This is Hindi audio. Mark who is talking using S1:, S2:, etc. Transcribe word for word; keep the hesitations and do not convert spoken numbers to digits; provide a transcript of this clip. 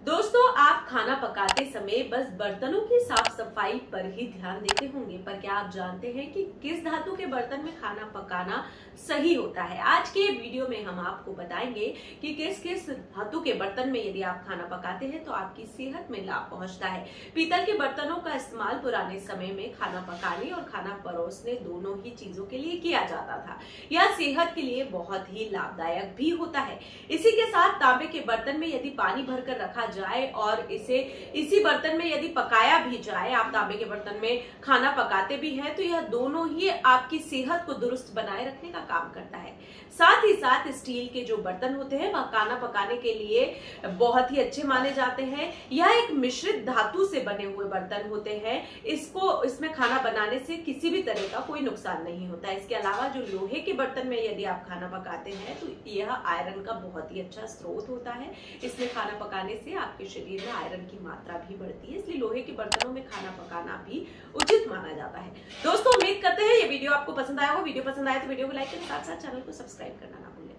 S1: दोस्तों, आप खाना पकाते समय बस बर्तनों की साफ सफाई पर ही ध्यान देते होंगे, पर क्या आप जानते हैं कि किस धातु के बर्तन में खाना पकाना सही होता है। आज के वीडियो में हम आपको बताएंगे कि किस किस धातु के बर्तन में यदि आप खाना पकाते हैं तो आपकी सेहत में लाभ पहुंचता है। पीतल के बर्तनों का इस्तेमाल पुराने समय में खाना पकाने और खाना परोसने दोनों ही चीजों के लिए किया जाता था। यह सेहत के लिए बहुत ही लाभदायक भी होता है। इसी के साथ तांबे के बर्तन में यदि पानी भरकर रखा जाए और इसे इसी बर्तन में यदि पकाया भी जाए, आप तांबे के बर्तन में खाना पकाते भी हैं, तो यह दोनों ही आपकी सेहत को दुरुस्त बनाए रखने का काम करता है। साथ ही साथ स्टील के जो बर्तन होते हैं वह खाना पकाने के लिए बहुत ही अच्छे माने जाते हैं। यह एक मिश्रित धातु से बने हुए बर्तन होते हैं। इसको इसमें खाना बनाने से किसी भी तरह का कोई नुकसान नहीं होता है। इसके अलावा जो लोहे के बर्तन में यदि आप खाना पकाते हैं तो यह आयरन का बहुत ही अच्छा स्रोत होता है। इसमें खाना पकाने से आपके शरीर में आयरन की मात्रा भी बढ़ती है, इसलिए लोहे के बर्तनों में खाना पकाना भी उचित माना जाता है। दोस्तों, उम्मीद करते हैं ये वीडियो आपको पसंद आया होगा। वीडियो पसंद आया तो वीडियो को लाइक करें, साथ साथ चैनल को सब्सक्राइब करना ना भूलें।